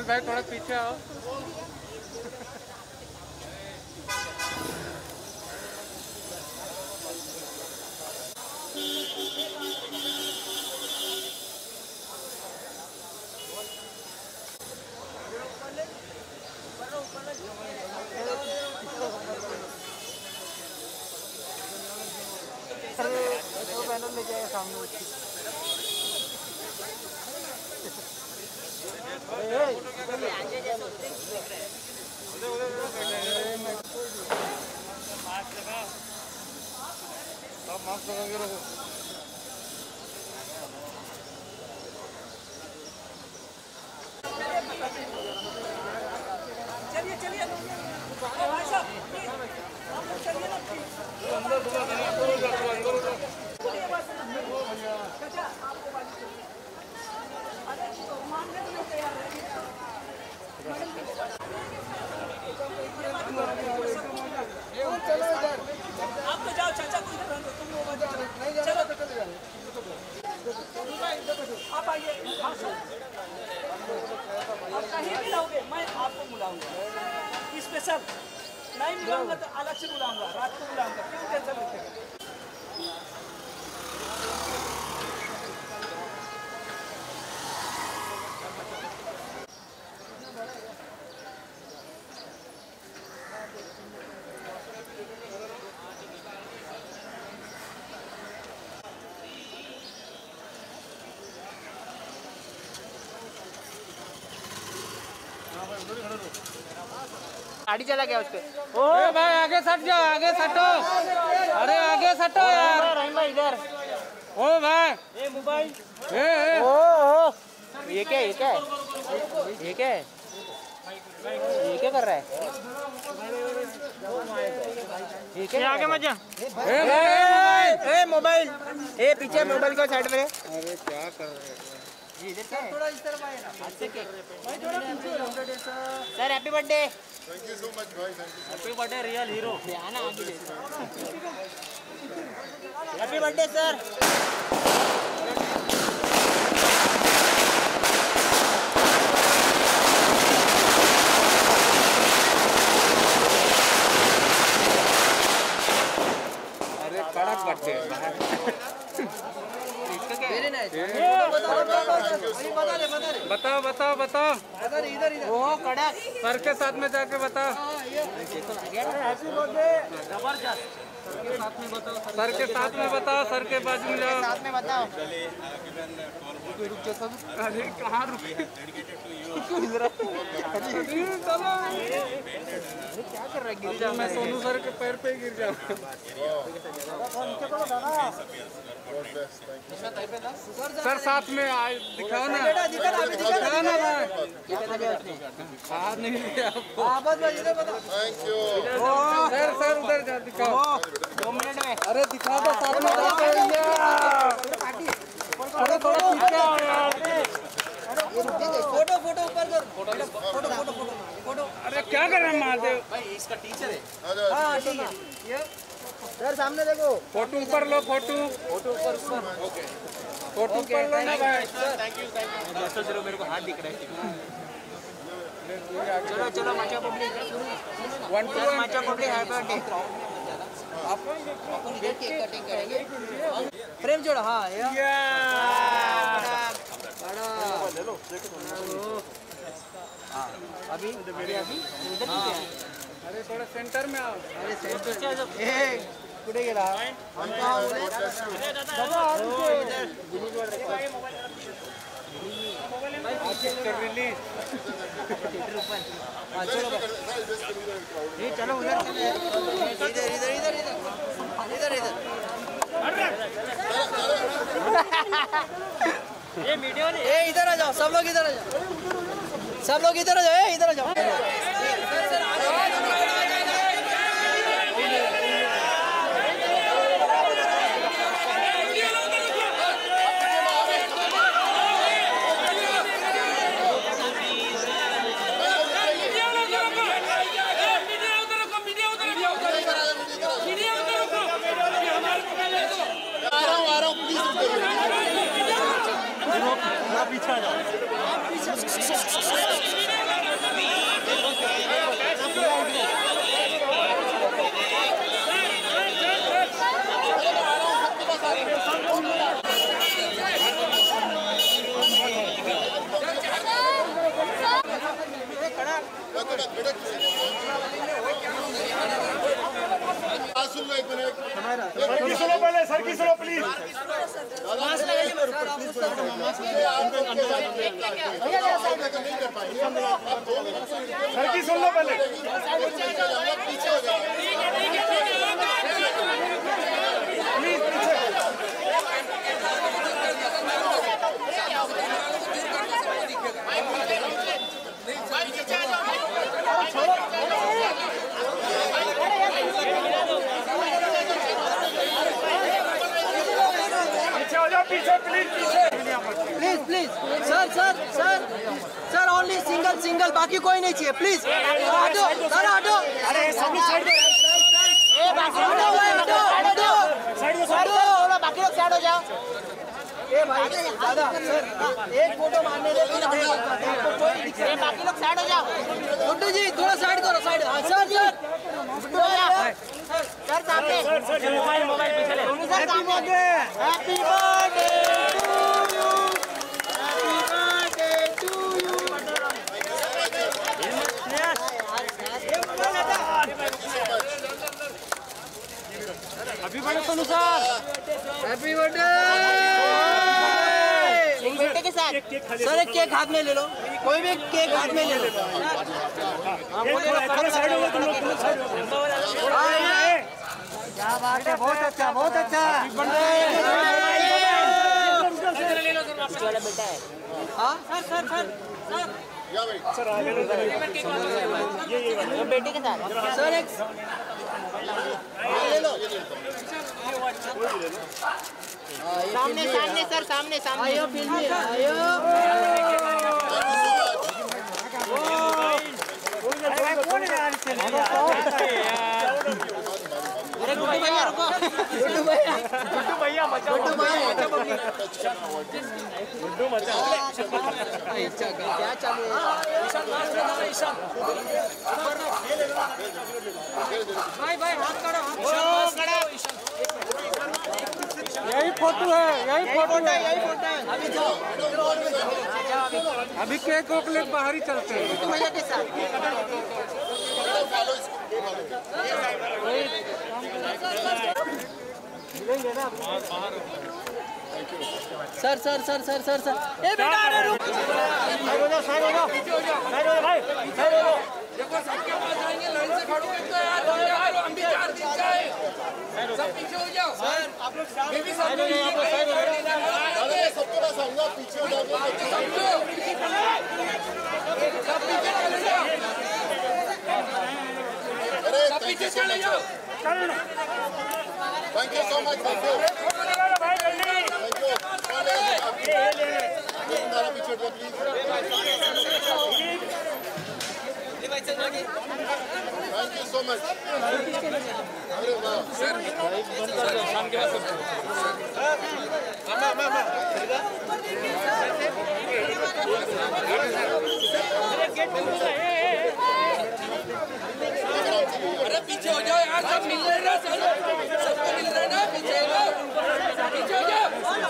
भाई थोड़ा पीछे आओ। पैनल लेके आया सामने। मास्क लगा के रखो। चलिए चलिए भाई साहब चलिए ना अंदर चलो इधर आप तो जाओ चाचा को इधर तुम नहीं चलो तो चले जाओ आप आइए आप कहीं भी लाओगे मैं आपको बुलाऊंगा स्पेशल नहीं बुलाऊंगा तो अलग से बुलाऊंगा रात को बुलाऊंगा क्यों टेंशन लेते हैं। गाड़ी चला गया उसके। ओ भाई आगे सट जाओ, आगे सटो। अरे आगे सटो यार। इधर ओ भाई ये मोबाइल ओ ये क्या ये क्या ये क्या ये क्या कर रहा है ये क्या आगे मत जा। ए मोबाइल ए पीछे मोबाइल को साइड में। अरे क्या कर रहे हैं थोड़ा इस तरफ आए ना भाई थोड़ा पीछे। Sir happy birthday. Thank you so much भाई। Happy birthday real hero. आना आगे हैप्पी बर्थडे सर। अरे कड़क बर्थडे। बताओ बताओ बताओ इधर वो कड़क सर के साथ में जाके बताओ। जबरदस्त सर के साथ में बताओ, सर के बाजू में जाओ। साथ में बताओ। अरे कहाँ रुके? क्या कर रहा है गिर जा। मैं सोनू सर के पैर पे गिर जाऊँ। सर साथ में आए दिखाओ ना, दिखाओ ना भाई। नहीं लिया आपको। Thank you. सर सर उधर जा दिखाओ। 2 मिनट में। अरे दिखा दो साथ में। अरे थोड़ा पीछे आओ यार। फोटो फोटो ऊपर कर। Photo photo photo photo. अरे क्या कर रहे हैं महादेव? भाई इसका टीचर है। हाँ ठीक है ये सर सामने देखो। फोटो ऊपर लो, फोटो फोटो ऊपर ऊपर। फोटो ऊपर लो ना भाई। थैंक यू चलो मेरे को हाथ दिख रहा है। चलो चलो माचा पब्लिक 1 to 1 माचा पब्लिक हैप्पी बर्थडे। अपन इधर केक कटिंग करेंगे। फ्रेम जोड़ा हाँ ले लो। अभी अभी उधर अरे थोड़ा सेंटर में आओ। अरे सेंटर कुठे गेला रिलीज चलो उधर इधर इधर इधर इधर इधर ये वीडियो नहीं। ए इधर आ जाओ सब लोग, इधर आ जाओ सब लोग, इधर आ जाओ इधर आ जाओ। पीछे आ जाओ। सर की सुन लो पहले। Please please sir sir sir sir only single single, बाकी कोई नहीं चाहिए प्लीज। हटो सर हटो। अरे सब लोग साइड में। बाकी लोग साइड हो जाओ। ए भाई दादा सर एक फोटो मारने दे, बाकी लोग साइड हो जाओ। गुड्डू जी थोड़ा साइड करो, साइड। सर सर सर सामने मोबाइल पीछे ले। सर सामने happy birthday to you, happy birthday to you. अभी बड़े अनुसार हैप्पी बर्थडे। एक बेटे के साथ सर एक केक हाथ में ले लो, कोई भी केक हाथ में ले लो। साइड हो तुम लोग साइड हो। क्या बात है, बहुत अच्छा बहुत अच्छा। बेटा है हाँ सर सर सर सर ये बेटे के साथ सर एक ले लो। सामने सामने सर सामने सामने आयो फिल्म आयो। अरे गुड्डू भैया रुको, गुड्डू भैया बचाओ, गुड्डू मचा क्या चालू है? भाई भाई हाथ करो, यही फोटो है, यही फोटो है, यही फोटो है। अभी जाओ अभी केक को प्लेट बाहर ही चलते हैं। गुड्डू भैया के साथ sir sir sir sir sir sir ए बेटा अरे रुक। साइड हो जाओ, साइड हो जाओ, साइड हो जाओ भाई, साइड हो जाओ। देखो सबके पास जाएंगे, लाइन से खड़ोगे तो यार हम भी 4 दिन जाए, सब पीछे हो जाओ। सर आप लोग ये भी साइड हो जाओ, आप लोग साइड हो जाओ। अरे सबके पास आऊंगा, पीछे हो जाओगे। सब पीछे चले जाओ, अरे सब पीछे चले जाओ। Thank you so much, thank you भाई जल्दी। मेरा पीछे हटो please. Thank you so much. अरे वाह सर शाम के बाद अरे पीछे हो जाओ यार, सब मिल रहे ना, सबको मिल रहे ना, पीछे हो जाओ, पीछे हो जाओ।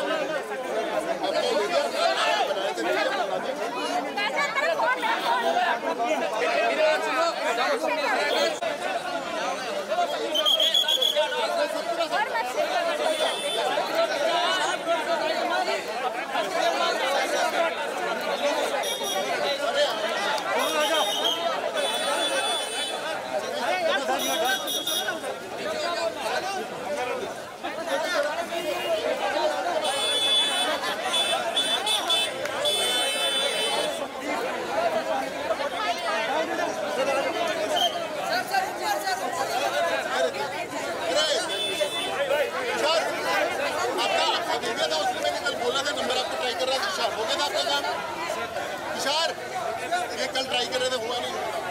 तुषार ये कल ट्राई कर रहे थे, हुआ नहीं।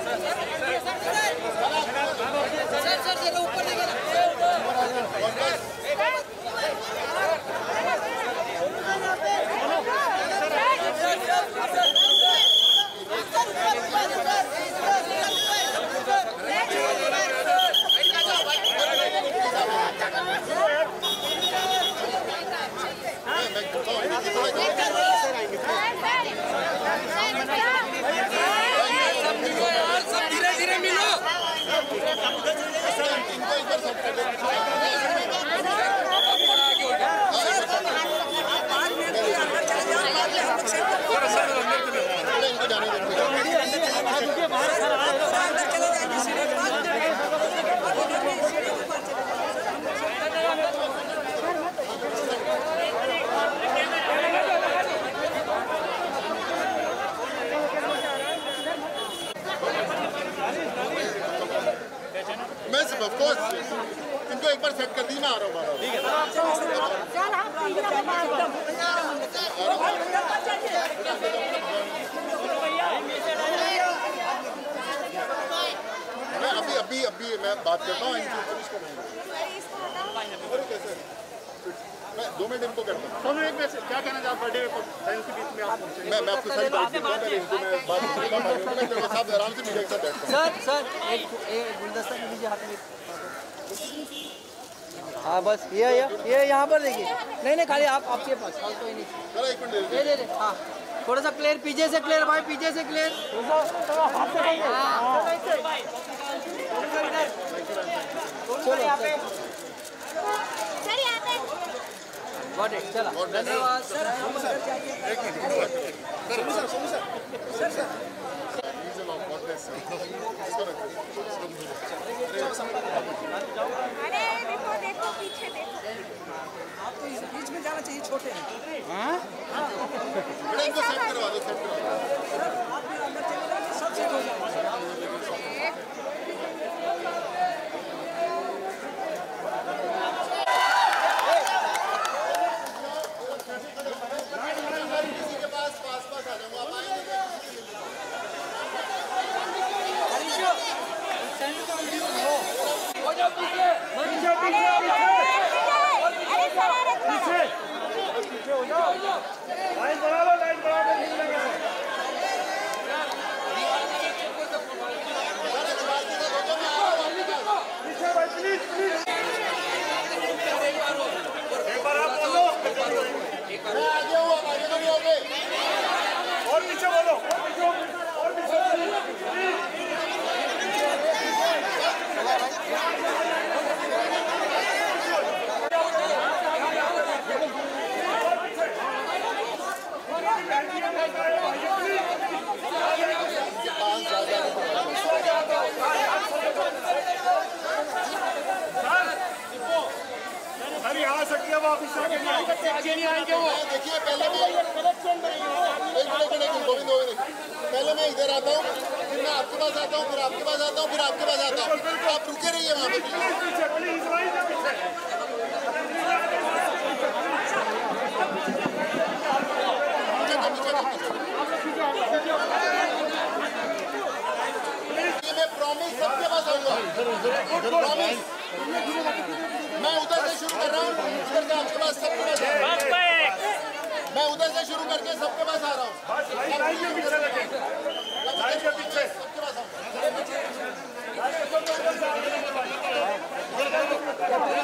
सर जरा ऊपर देखिए ना। सब धीरे धीरे मिलो। इनको इधर सब एक बार सेट कर दी, मैं आ रहा हूँ। अभी मैं बात करता हूँ, मैं 2 मिनट इनको करता हूँ। सोनू एक मैसेज क्या कहना चाहते बर्थडे फ्रेंड्स के बीच में आप मैं आपको सारी बात करता हूँ, पहले इनको मैं बात करता हूँ, मैं साहब आराम से मीडिया के साथ बैठता हूँ। सर एक गुलदस्ता के दीजिए हाथ में। हाँ बस ये यहाँ पर देखिए। नहीं खाली आप आपके पास और कोई नहीं। चलो एक मिनट दे हाँ थोड़ा सा क्लियर, पीछे से क्लियर भाई, पीछे से क्लियर। चला धन्यवाद सर। अरे देखो पीछे देखो। आपको इस बीच में जाना चाहिए, छोटे हैं। इनको सेट करवा दो, सेट करवा दो। आप भी अंदर चले जाइए, सब सेट हो जाएगा। किसी के पास पास आ जाऊंगा, आप आएंगे लाइन बढ़ा लो, लाइन बढ़ा लो, नहीं लगेगा। पीछे भाई प्लीज प्लीज, एक बार आप बोलो। मैं आगे हूँ, आप आगे तो नहीं होगे। और पीछे बोलो, और पीछे अरे आ सकती है, वापिस आगे नहीं आएंगे वो। देखिए पहले मैं गोविंद पहले मैं इधर आता हूँ, फिर मैं आपके पास आता हूँ, फिर आपके पास आता हूँ, फिर आपके पास आता हूँ। आप रुके रहिए वहाँ पे। पीछे प्लीज, लाइन के पीछे। मैं प्रॉमिस सबके पास आऊँगा, प्रॉमिस। मैं उधर से शुरू कर रहा हूँ, उधर से आपके पास सबके पास आ रहा हूँ। मैं उधर से शुरू करके सबके पास आ रहा हूँ। लाइन के पीछे लगे, लाइन के पीछे सबके पास आऊँगा।